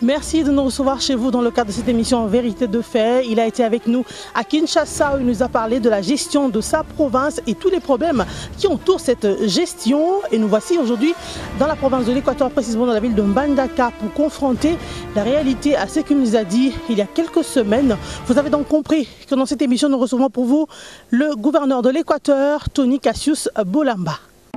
Merci de nous recevoir chez vous dans le cadre de cette émission Vérité de fait. Il a été avec nous à Kinshasa où il nous a parlé de la gestion de sa province et tous les problèmes qui entourent cette gestion. Et nous voici aujourd'hui dans la province de l'Équateur, précisément dans la ville de Mbandaka, pour confronter la réalité à ce qu'il nous a dit il y a quelques semaines. Vous avez donc compris que dans cette émission, nous recevons pour vous le gouverneur de l'Équateur, Tony Cassius Bolamba.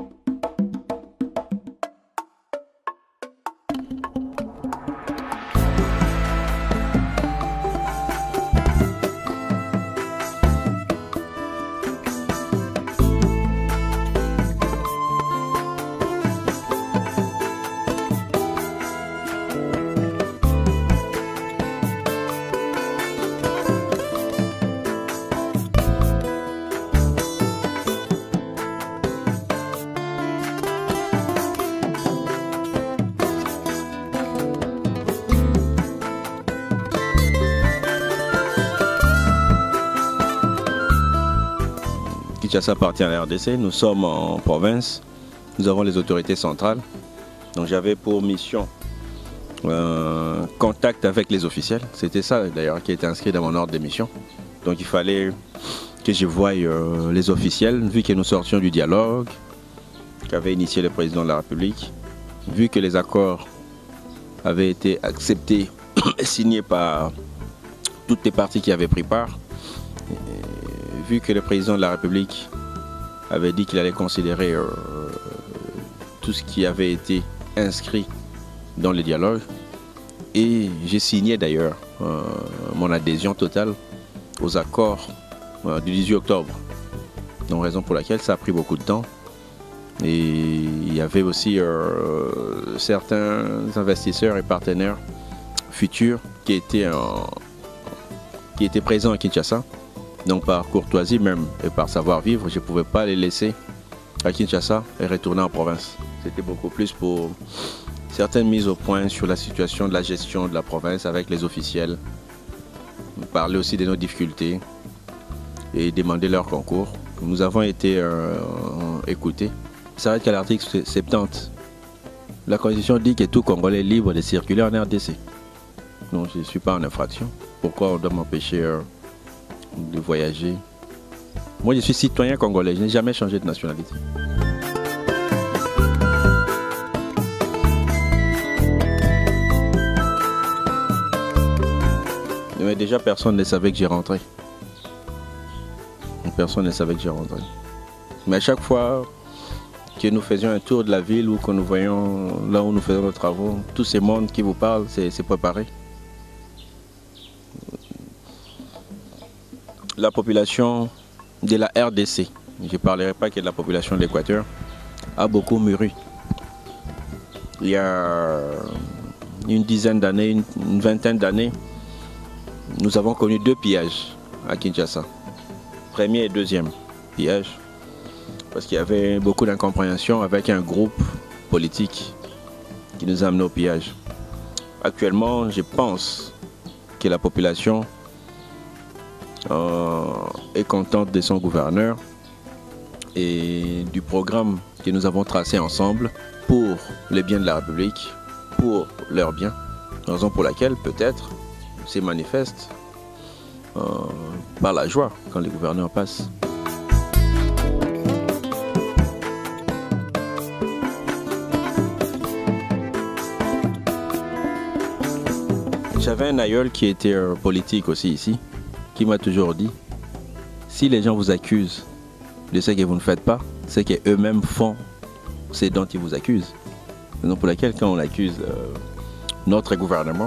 Kinshasa appartient à la RDC, nous sommes en province, nous avons les autorités centrales. Donc j'avais pour mission contact avec les officiels. C'était ça d'ailleurs qui était inscrit dans mon ordre de mission. Donc il fallait que je voie les officiels, vu que nous sortions du dialogue qu'avait initié le président de la République, vu que les accords avaient été acceptés et signés par toutes les parties qui avaient pris part. Vu que le président de la République avait dit qu'il allait considérer tout ce qui avait été inscrit dans le dialogue, et j'ai signé d'ailleurs mon adhésion totale aux accords du 18 octobre. Donc raison pour laquelle ça a pris beaucoup de temps. Et il y avait aussi certains investisseurs et partenaires futurs qui étaient présents à Kinshasa. Donc par courtoisie même et par savoir-vivre, je ne pouvais pas les laisser à Kinshasa et retourner en province. C'était beaucoup plus pour certaines mises au point sur la situation de la gestion de la province avec les officiels. Parler aussi de nos difficultés et demander leur concours. Nous avons été écoutés. Ça s'arrête qu'à l'article 70. La Constitution dit que tout Congolais est libre de circuler en RDC. Donc je ne suis pas en infraction. Pourquoi on doit m'empêcher de voyager? Moi je suis citoyen congolais, je n'ai jamais changé de nationalité. Mais déjà personne ne savait que j'ai rentré. Personne ne savait que j'ai rentré. Mais à chaque fois que nous faisions un tour de la ville ou que nous voyons là où nous faisons nos travaux, tous ces mondes qui vous parlent, c'est préparé. La population de la RDC, je ne parlerai pas que de la population de l'Équateur, a beaucoup mûri. Il y a une dizaine d'années, une vingtaine d'années, nous avons connu 2 pillages à Kinshasa. Premier et deuxième pillage, parce qu'il y avait beaucoup d'incompréhension avec un groupe politique qui nous a amenés au pillage. Actuellement, je pense que la population est contente de son gouverneur et du programme que nous avons tracé ensemble pour le bien de la République, pour leur bien. Raison pour laquelle peut-être c'est manifeste par la joie quand le gouverneur passe. J'avais un aïeul qui était politique aussi ici, qui m'a toujours dit, si les gens vous accusent de ce que vous ne faites pas, c'est qu'eux-mêmes font ce dont ils vous accusent. Raison pour laquelle quand on accuse notre gouvernement,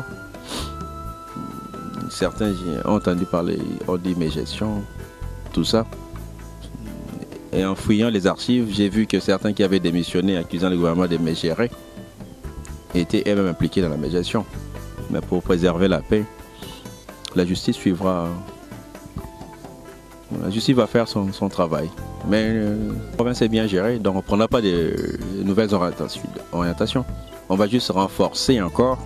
certains ont entendu parler, on dit mes gestions, tout ça. Et en fouillant les archives, j'ai vu que certains qui avaient démissionné accusant le gouvernement de me gérer étaient eux-mêmes impliqués dans la médiation. Mais pour préserver la paix, la justice suivra. La justice va faire son travail. Mais la province est bien gérée, donc on ne prendra pas de nouvelles orientations. On va juste renforcer encore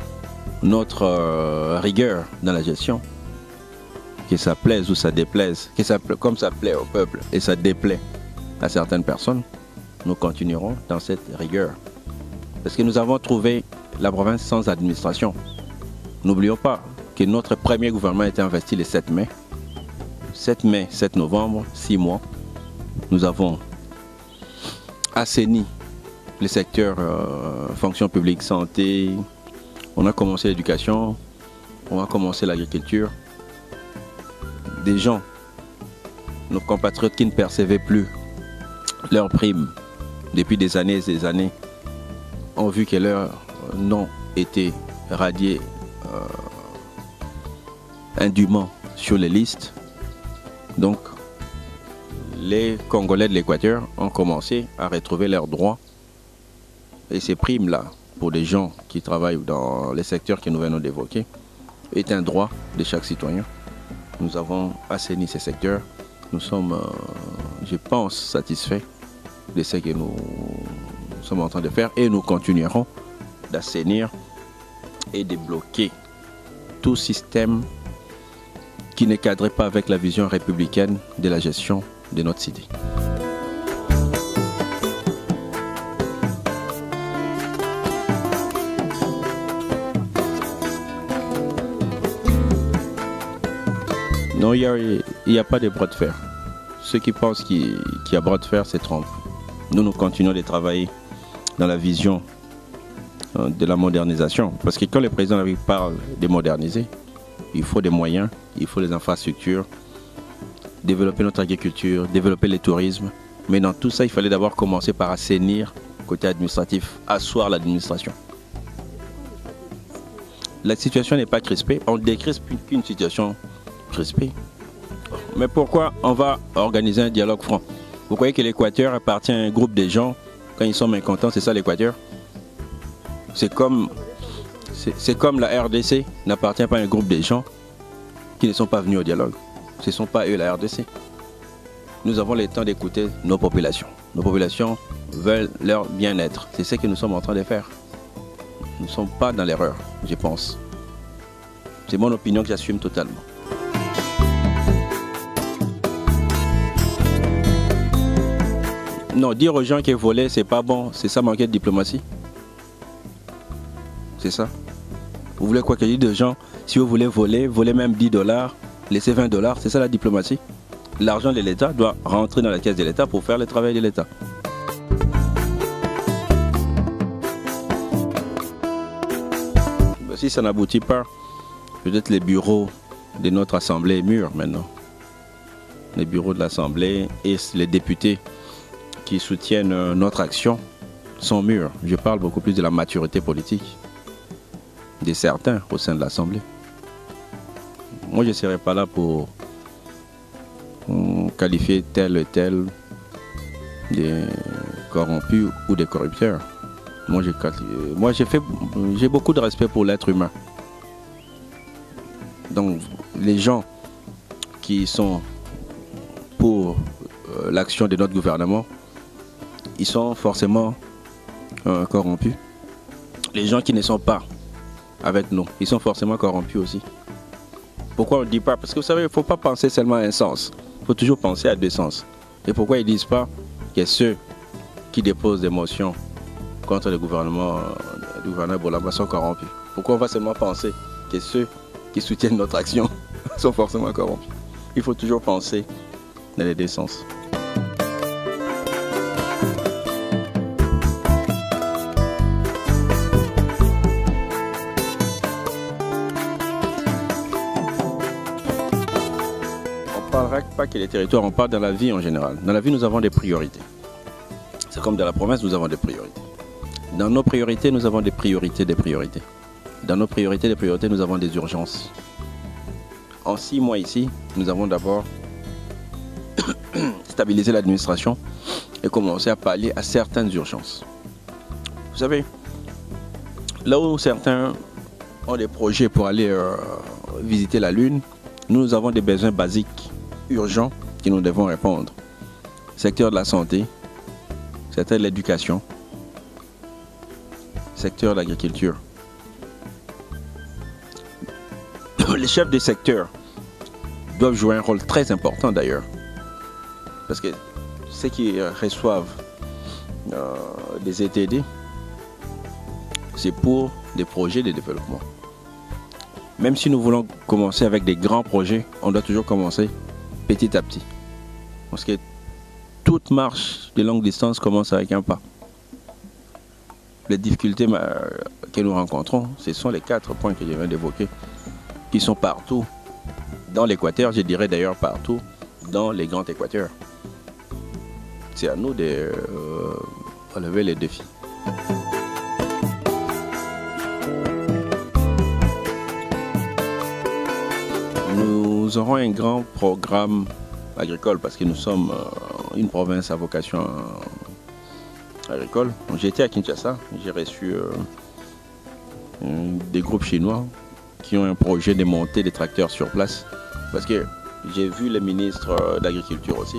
notre rigueur dans la gestion. Que ça plaise ou ça déplaise, comme ça plaît au peuple et ça déplaît à certaines personnes, nous continuerons dans cette rigueur. Parce que nous avons trouvé la province sans administration. N'oublions pas que notre premier gouvernement a été investi le 7 mai. 7 mai, 7 novembre, 6 mois. Nous avons assaini les secteurs fonction publique, santé. On a commencé l'éducation, on a commencé l'agriculture. Des gens, nos compatriotes qui ne percevaient plus leurs primes depuis des années et des années, ont vu que leur nom était radié indûment sur les listes. Donc, les Congolais de l'Équateur ont commencé à retrouver leurs droits. Et ces primes-là, pour des gens qui travaillent dans les secteurs que nous venons d'évoquer, est un droit de chaque citoyen. Nous avons assaini ces secteurs. Nous sommes, je pense, satisfaits de ce que nous sommes en train de faire et nous continuerons d'assainir et de bloquer tout système qui ne cadrait pas avec la vision républicaine de la gestion de notre cité. Non, il n'y a pas de bras de fer. Ceux qui pensent qu'il y a bras de fer se trompent. Nous continuons de travailler dans la vision de la modernisation. Parce que quand le président parle de moderniser, il faut des moyens, il faut des infrastructures, développer notre agriculture, développer le tourisme. Mais dans tout ça, il fallait d'abord commencer par assainir côté administratif, asseoir l'administration. La situation n'est pas crispée, on décrispe qu'une situation crispée. Mais pourquoi on va organiser un dialogue franc? Vous croyez que l'Équateur appartient à un groupe de gens, quand ils sont mécontents, c'est ça l'Équateur? C'est comme la RDC n'appartient pas à un groupe de gens qui ne sont pas venus au dialogue. Ce ne sont pas eux la RDC. Nous avons le temps d'écouter nos populations. Nos populations veulent leur bien-être. C'est ce que nous sommes en train de faire. Nous ne sommes pas dans l'erreur, je pense. C'est mon opinion que j'assume totalement. Non, dire aux gens que voler, c'est pas bon, c'est ça manquer de diplomatie. C'est ça. Vous voulez quoi que je dise aux gens, si vous voulez voler, volez même 10 $, laissez 20 $, c'est ça la diplomatie. L'argent de l'État doit rentrer dans la caisse de l'État pour faire le travail de l'État. Si ça n'aboutit pas, peut-être les bureaux de notre Assemblée mûrs maintenant. Les bureaux de l'Assemblée et les députés qui soutiennent notre action sont mûrs. Je parle beaucoup plus de la maturité politique de certains au sein de l'Assemblée. Moi, je ne serai pas là pour qualifier tel et tel de corrompus ou de corrupteurs. Moi, j'ai beaucoup de respect pour l'être humain. Donc, les gens qui sont pour l'action de notre gouvernement, ils sont forcément corrompus. Les gens qui ne sont pas avec nous, ils sont forcément corrompus aussi. Pourquoi on ne dit pas? Parce que vous savez, il ne faut pas penser seulement à un sens. Il faut toujours penser à deux sens. Et pourquoi ils ne disent pas que ceux qui déposent des motions contre le gouverneur Bolamba sont corrompus? Pourquoi on va seulement penser que ceux qui soutiennent notre action sont forcément corrompus? Il faut toujours penser dans les deux sens. On ne parlera pas que les territoires, on parle dans la vie en général. Dans la vie, nous avons des priorités. C'est comme dans la province, nous avons des priorités. Dans nos priorités, nous avons des priorités. Dans nos priorités, nous avons des urgences. En 6 mois ici, nous avons d'abord stabilisé l'administration et commencé à pallier à certaines urgences. Vous savez, là où certains ont des projets pour aller visiter la Lune, nous avons des besoins basiques, urgents, que nous devons répondre. Secteur de la santé, secteur de l'éducation, secteur de l'agriculture. Les chefs des secteurs doivent jouer un rôle très important d'ailleurs. Parce que ceux qui reçoivent des ETD, c'est pour des projets de développement. même si nous voulons commencer avec des grands projets, on doit toujours commencer petit à petit. Parce que toute marche de longue distance commence avec un pas. Les difficultés que nous rencontrons, ce sont les 4 points que je viens d'évoquer, qui sont partout dans l'Équateur, je dirais d'ailleurs partout dans les grands Équateurs. C'est à nous de relever les défis. Nous aurons un grand programme agricole parce que nous sommes une province à vocation agricole. J'ai été à Kinshasa, j'ai reçu des groupes chinois qui ont un projet de monter des tracteurs sur place parce que j'ai vu les ministres d'agriculture aussi.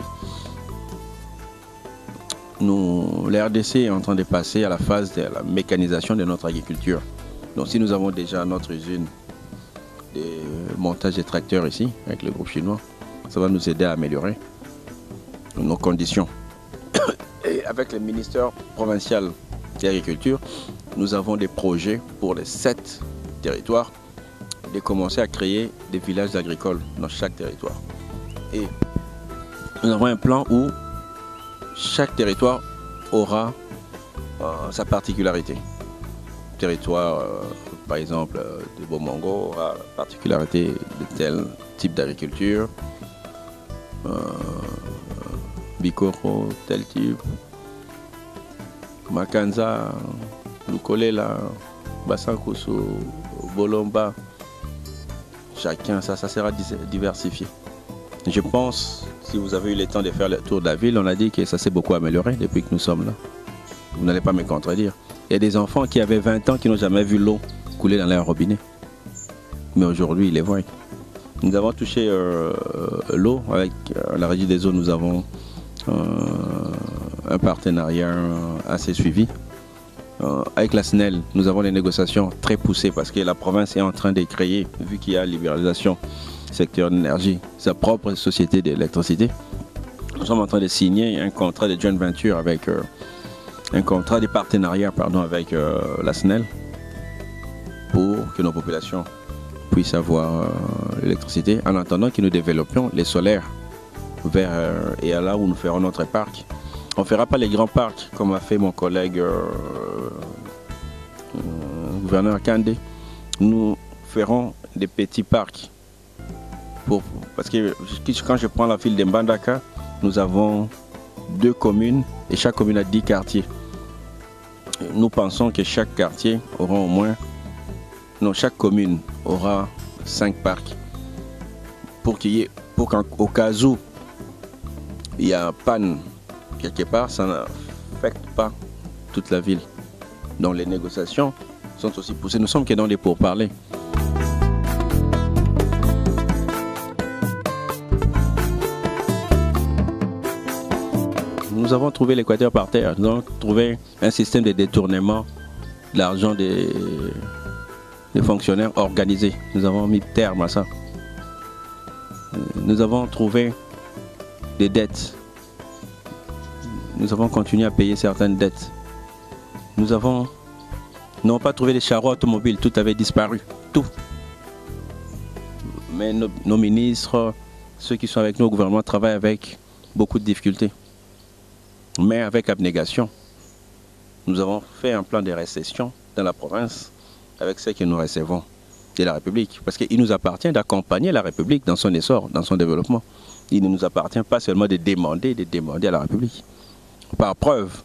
La RDC est en train de passer à la phase de la mécanisation de notre agriculture. Donc si nous avons déjà notre usine de montage des tracteurs ici avec le groupe chinois, ça va nous aider à améliorer nos conditions. Et avec le ministère provincial de l'agriculture, nous avons des projets pour les 7 territoires de commencer à créer des villages agricoles dans chaque territoire. Et nous avons un plan où chaque territoire aura sa particularité. Le territoire, par exemple, de Bomongo aura la particularité de tel type d'agriculture. Bikoro, tel type. Makanza, Lukolela, Bassankousou, Bolomba. Chacun, ça sera diversifié. Je pense, si vous avez eu le temps de faire le tour de la ville, on a dit que ça s'est beaucoup amélioré depuis que nous sommes là. Vous n'allez pas me contredire. Il y a des enfants qui avaient 20 ans qui n'ont jamais vu l'eau couler dans leur robinet. Mais aujourd'hui, ils les voient. Nous avons touché l'eau avec la Régie des eaux. Nous avons un partenariat assez suivi. Avec la SNEL, nous avons des négociations très poussées parce que la province est en train de créer, vu qu'il y a libéralisation secteur de l'énergie, sa propre société d'électricité. Nous sommes en train de signer un contrat de joint venture avec un contrat de partenariat avec la SNEL pour que nos populations puissent avoir l'électricité en attendant que nous développions les solaires et à là où nous ferons notre parc. On ne fera pas les grands parcs comme a fait mon collègue gouverneur Kandé. Nous ferons des petits parcs. Parce que quand je prends la ville de Mbandaka, nous avons 2 communes et chaque commune a 10 quartiers. Nous pensons que chaque quartier aura au moins... Non, chaque commune aura 5 parcs. Pour qu'au cas où il y a panne quelque part, ça n'affecte pas toute la ville. Donc les négociations sont aussi poussées. Nous sommes que dans les pourparlers. Nous avons trouvé l'Équateur par terre. Nous avons trouvé un système de détournement de l'argent des fonctionnaires organisés. Nous avons mis terme à ça. Nous avons trouvé des dettes. Nous avons continué à payer certaines dettes. Nous n'avons pas trouvé les chariots automobiles. Tout avait disparu. Tout. Mais nos ministres, ceux qui sont avec nous au gouvernement, travaillent avec beaucoup de difficultés. Mais avec abnégation. Nous avons fait un plan de récession dans la province avec ce que nous recevons de la République. Parce qu'il nous appartient d'accompagner la République dans son essor, dans son développement. Il ne nous appartient pas seulement de demander à la République. Par preuve,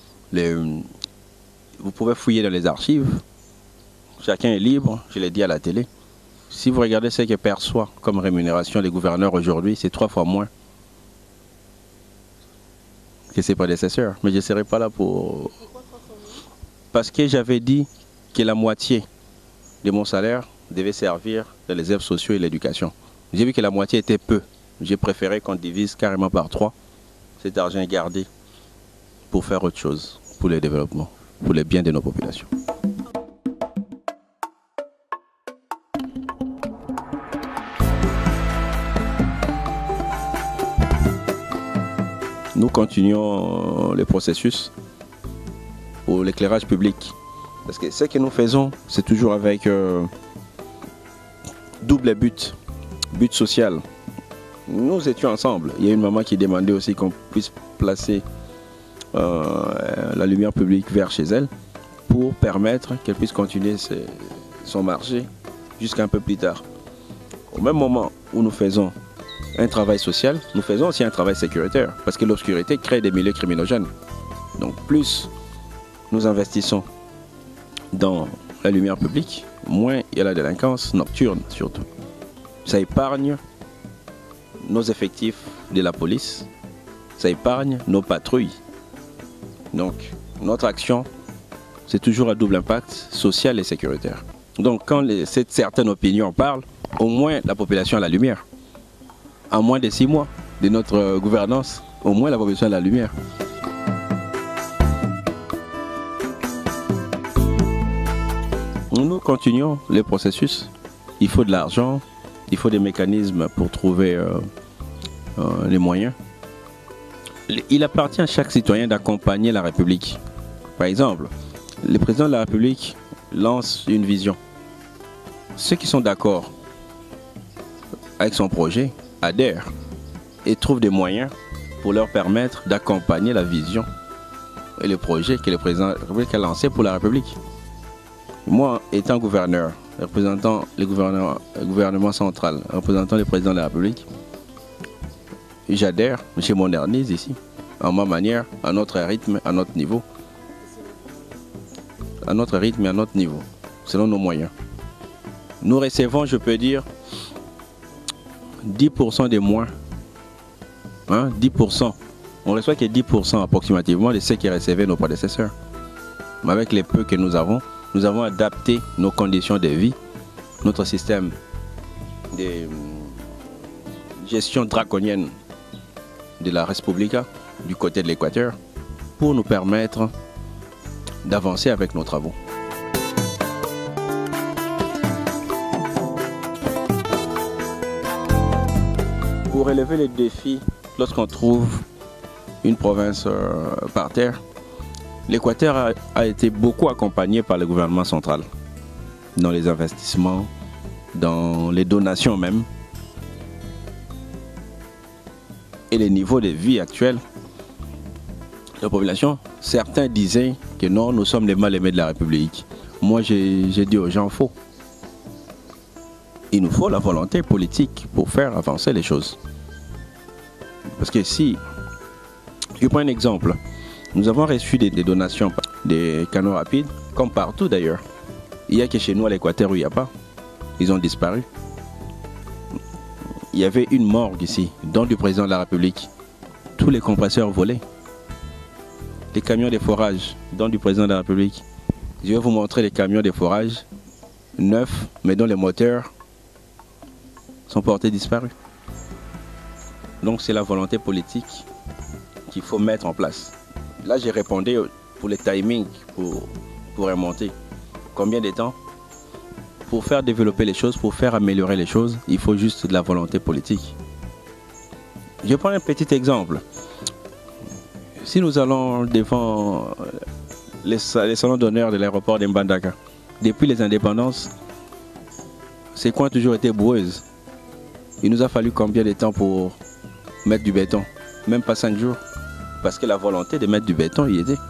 vous pouvez fouiller dans les archives. Chacun est libre, je l'ai dit à la télé. Si vous regardez ce que perçoit comme rémunération les gouverneurs aujourd'hui, c'est 3 fois moins que ses prédécesseurs. Mais je ne serai pas là pour... Parce que j'avais dit que la moitié de mon salaire devait servir dans les aides sociaux et l'éducation. J'ai vu que la moitié était peu. J'ai préféré qu'on divise carrément par 3. Cet argent est gardé pour faire autre chose, pour le développement, pour le bien de nos populations. Nous continuons le processus pour l'éclairage public. Parce que ce que nous faisons, c'est toujours avec double but social. Nous étions ensemble. Il y a une maman qui demandait aussi qu'on puisse placer la lumière publique vers chez elle pour permettre qu'elle puisse continuer son marché jusqu'à un peu plus tard. Au même moment où nous faisons un travail social, nous faisons aussi un travail sécuritaire parce que l'obscurité crée des milieux criminogènes. Donc plus nous investissons dans la lumière publique, moins il y a la délinquance nocturne surtout. Ça épargne nos effectifs de la police, ça épargne nos patrouilles. Donc notre action, c'est toujours à double impact social et sécuritaire. Donc quand certaines opinions parlent, au moins la population a la lumière. En moins de 6 mois de notre gouvernance, au moins la population a la lumière. Nous continuons les processus. Il faut de l'argent, il faut des mécanismes pour trouver les moyens. Il appartient à chaque citoyen d'accompagner la République. Par exemple, le président de la République lance une vision. Ceux qui sont d'accord avec son projet adhèrent et trouvent des moyens pour leur permettre d'accompagner la vision et le projet que le président de la République a lancé pour la République. Moi, étant gouverneur, représentant le gouvernement central, représentant le président de la République, j'adhère, je modernise ici, à ma manière, à notre rythme, à notre niveau. À notre rythme et à notre niveau, selon nos moyens. Nous recevons, je peux dire, 10% des moins. 10%. On reçoit que 10% approximativement de ce qui recevaient nos prédécesseurs. Mais avec les peu que nous avons adapté nos conditions de vie, notre système de gestion draconienne de la Respublica du côté de l'Équateur pour nous permettre d'avancer avec nos travaux. Pour relever les défis, lorsqu'on trouve une province par terre, l'Équateur a été beaucoup accompagné par le gouvernement central dans les investissements, dans les donations même. Et les niveaux de vie actuels de la population, certains disaient que non, nous sommes les mal-aimés de la République. Moi, j'ai dit aux gens, faux. Il nous faut la volonté politique pour faire avancer les choses. Parce que si, je prends un exemple, nous avons reçu des donations, des canaux rapides, comme partout d'ailleurs. Il y a que chez nous à l'Équateur où il n'y a pas. Ils ont disparu. Il y avait une morgue ici, don du président de la République. Tous les compresseurs volaient. Les camions de forage, don du président de la République. Je vais vous montrer les camions de forage neufs, mais dont les moteurs sont portés disparus. Donc c'est la volonté politique qu'il faut mettre en place. Là j'ai répondu pour les timings, pour remonter. Combien de temps? Pour faire développer les choses, pour faire améliorer les choses, il faut juste de la volonté politique. Je prends un petit exemple. Si nous allons devant les salons d'honneur de l'aéroport d'Mbandaka, depuis les indépendances, ces coins ont toujours été boueuses. Il nous a fallu combien de temps pour mettre du béton? Même pas 5 jours. Parce que la volonté de mettre du béton y était.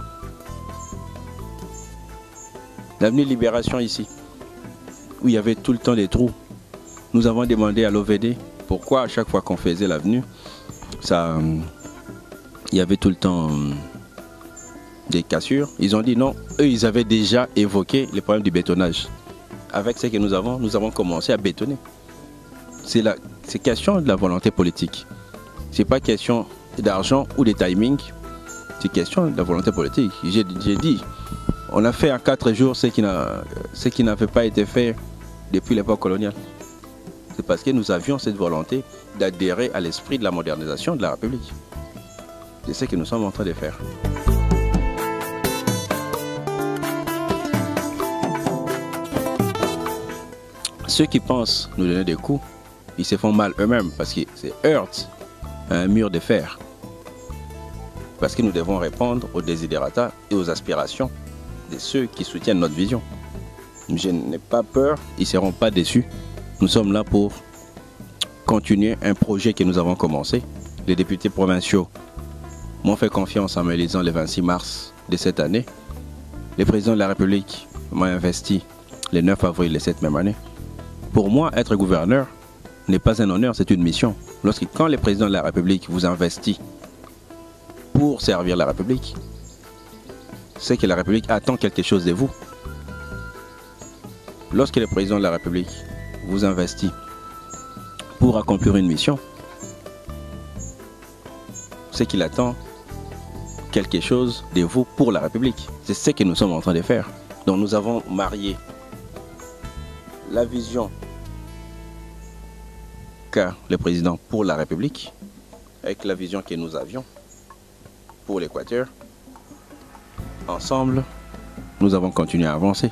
L'avenue Libération ici, où il y avait tout le temps des trous, nous avons demandé à l'OVD pourquoi à chaque fois qu'on faisait l'avenue, il y avait tout le temps des cassures. Ils ont dit non, eux ils avaient déjà évoqué les problèmes du bétonnage. Avec ce que nous avons commencé à bétonner. C'est question de la volonté politique. C'est pas question d'argent ou de timing. C'est question de la volonté politique. J'ai dit, on a fait en 4 jours ce qui n'avait pas été fait depuis l'époque coloniale. C'est parce que nous avions cette volonté d'adhérer à l'esprit de la modernisation de la République. C'est ce que nous sommes en train de faire. Ceux qui pensent nous donner des coups, ils se font mal eux-mêmes parce qu'ils se heurtent à un mur de fer. Parce que nous devons répondre aux desiderata et aux aspirations de ceux qui soutiennent notre vision. Je n'ai pas peur, ils ne seront pas déçus. Nous sommes là pour continuer un projet que nous avons commencé. Les députés provinciaux m'ont fait confiance en me lisant le 26 mars de cette année. Le président de la République m'a investi le 9 avril de cette même année. Pour moi, être gouverneur n'est pas un honneur, c'est une mission. Quand le président de la République vous investit pour servir la République, c'est que la République attend quelque chose de vous. Lorsque le président de la République vous investit pour accomplir une mission, c'est qu'il attend quelque chose de vous pour la République. C'est ce que nous sommes en train de faire. Donc nous avons marié la vision qu'a le président pour la République avec la vision que nous avions pour l'Équateur. Ensemble, nous avons continué à avancer.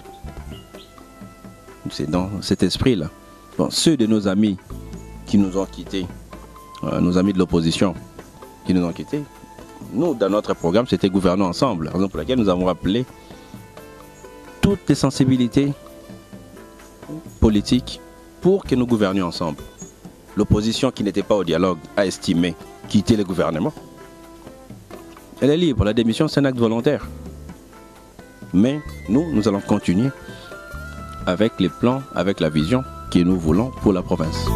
C'est dans cet esprit-là. Bon, ceux de nos amis qui nous ont quittés, nos amis de l'opposition qui nous ont quittés, nous, dans notre programme, c'était gouverner ensemble, raison pour laquelle nous avons rappelé toutes les sensibilités politiques pour que nous gouvernions ensemble. L'opposition qui n'était pas au dialogue a estimé quitter le gouvernement. Elle est libre, la démission c'est un acte volontaire. Mais nous allons continuer avec les plans, avec la vision que nous voulons pour la province.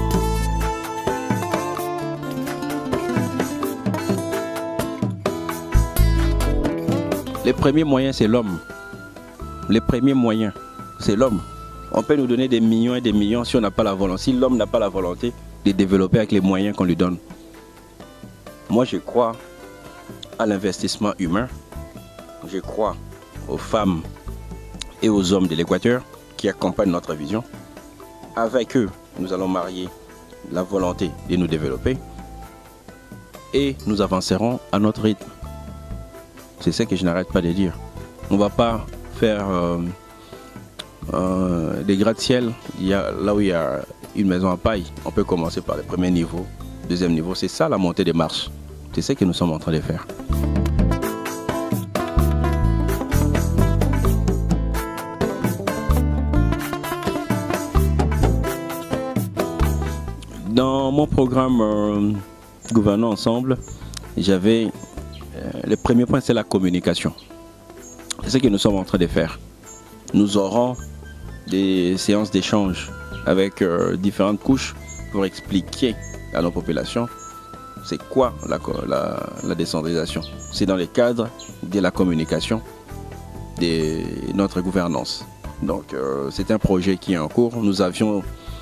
Les premiers moyens, c'est l'homme. Les premiers moyens, c'est l'homme. On peut nous donner des millions et des millions si on n'a pas la volonté. Si l'homme n'a pas la volonté de développer avec les moyens qu'on lui donne. Moi, je crois à l'investissement humain. Je crois aux femmes et aux hommes de l'Équateur qui accompagnent notre vision. Avec eux, nous allons marier la volonté de nous développer et nous avancerons à notre rythme. C'est ce que je n'arrête pas de dire. On ne va pas faire des gratte-ciel. Là où il y a une maison à paille, on peut commencer par le premier niveau, deuxième niveau. C'est ça la montée des marches. C'est ce que nous sommes en train de faire. Dans mon programme Gouvernons ensemble, j'avais le premier point, c'est la communication. C'est ce que nous sommes en train de faire. Nous aurons des séances d'échange avec différentes couches pour expliquer à nos populations c'est quoi la décentralisation. C'est dans le cadre de la communication de notre gouvernance. Donc c'est un projet qui est en cours. Nous avions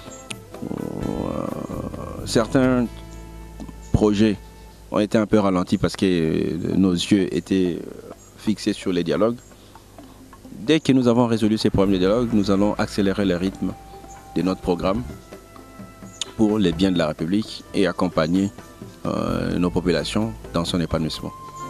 certains projets ont été un peu ralentis parce que nos yeux étaient fixés sur les dialogues. Dès que nous avons résolu ces problèmes de dialogue, nous allons accélérer le rythme de notre programme pour les biens de la République et accompagner nos populations dans son épanouissement.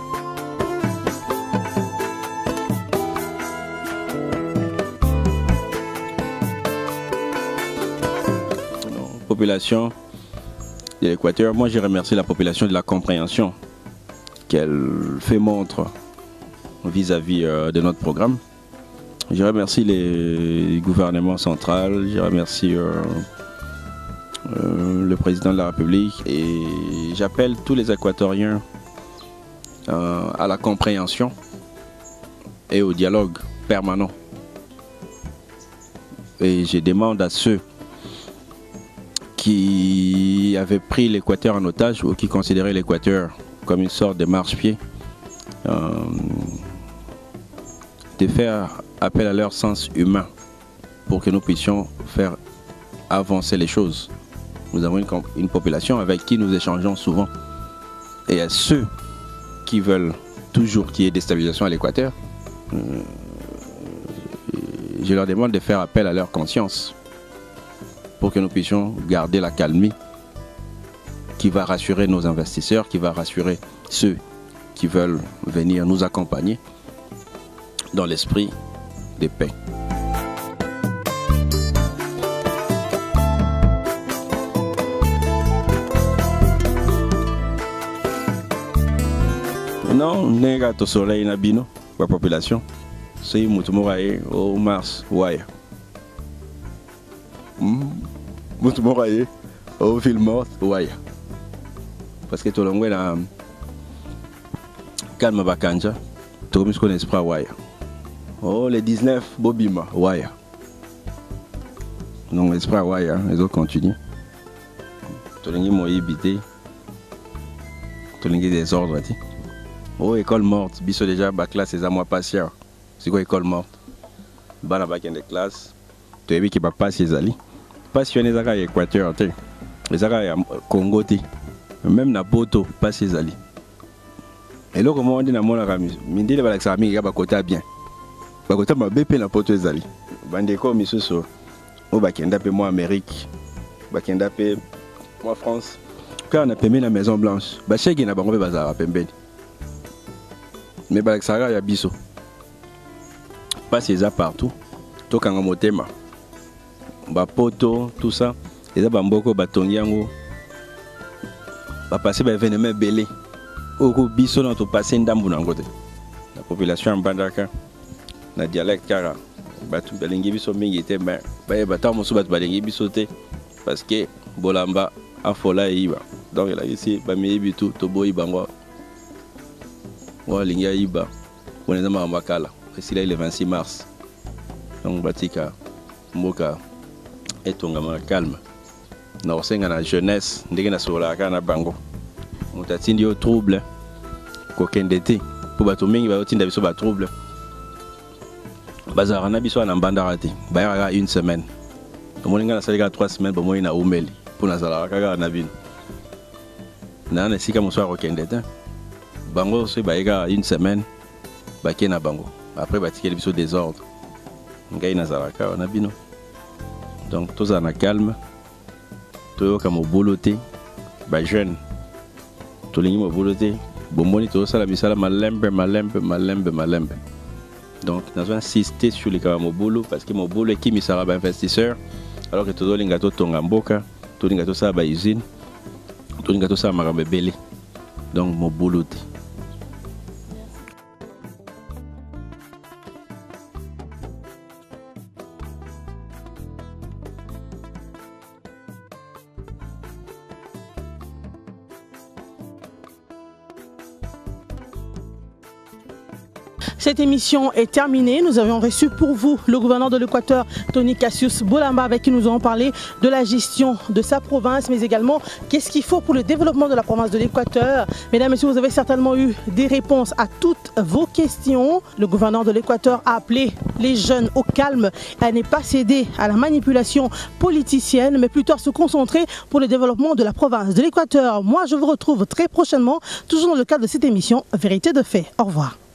Population de l'Équateur, moi je remercie la population de la compréhension qu'elle fait montre vis-à-vis de notre programme. Je remercie les gouvernements centraux, je remercie le président de la République et j'appelle tous les Équatoriens à la compréhension et au dialogue permanent. Et je demande à ceux qui avaient pris l'Équateur en otage ou qui considéraient l'Équateur comme une sorte de marchepied, de faire appel à leur sens humain pour que nous puissions faire avancer les choses. Nous avons une population avec qui nous échangeons souvent. Et à ceux qui veulent toujours qu'il y ait déstabilisation à l'Équateur, je leur demande de faire appel à leur conscience pour que nous puissions garder la calmie qui va rassurer nos investisseurs, qui va rassurer ceux qui veulent venir nous accompagner dans l'esprit de paix. Non, nega to soleil na bino, la population. C'est mutumorae au mars, ouais. mutu moko aye au ville morte waya parce que tolongwe na calme bakanja tokomi siko na esprit waya oh les 19 bobima waya non esprit waya les autres continuent tolingi moyibi te tolingi des ordres ti oh école morte biso déjà ba classe eza moi patient c'est quoi école morte bana bakende classe toyebi ki ba passe ezali passe yone ezaka ya Équateur te ezaka ya Congo te même na poto passe ezali eloko mo ndi na mona ka mindile balakisa mingi ya bakota bien bakota mabe pe na poto ezali bandeko misusu o bakenda pe moi Amérique bakenda pe moi France quand on a pembe na Maison Blanche ba cheki na bango pe bazara pembeni mais balakisa ya biso passe eza partout to kanga motema ba poto tout ça eza bamboko batongi yango ba passer ba événement belé oko biso na to passer ndambu na ngote la population mbandaka na dialecte kara batu balingi biso mingi te mais ba bata mosu batu balingi biso te parce que bolamba afola yiba donc là ici ba miyibi tout to boyi bango wa lingi yiba on est dans makala ici là le 26 mars donc batika mboka etongama calme na osenga na jeunesse ndenge na sola kana bango mutatindi yo trouble ko kendete po bato mingi ba otinda biso ba trouble bazara na biso na mbandara te bayaka une semaine omoninga na salika 3 semaines bo moyi na umeli po na sala kaka na bino na sika moso ko kendete bango so bayaka une semaine baké na bango après batikeli biso désordre ngai na zalaka na bino donc tous en calme tout comme au boulot ba jeune tout les au boulot bomoni tout ça la bisala malembe donc nous insister sur les comme au boulot parce que mon boulot qui misara ba investisseur alors que tout les gâteaux tonga mboka tout les gâteaux ça ba usine tout les gâteaux ça marambe belé donc mon boulot. Cette émission est terminée. Nous avions reçu pour vous le gouverneur de l'Équateur, Tony Cassius Bolamba, avec qui nous avons parlé de la gestion de sa province, mais également qu'est-ce qu'il faut pour le développement de la province de l'Équateur. Mesdames et messieurs, vous avez certainement eu des réponses à toutes vos questions. Le gouverneur de l'Équateur a appelé les jeunes au calme, à ne pas céder à la manipulation politicienne, mais plutôt à se concentrer pour le développement de la province de l'Équateur. Moi, je vous retrouve très prochainement, toujours dans le cadre de cette émission Vérité de fait. Au revoir.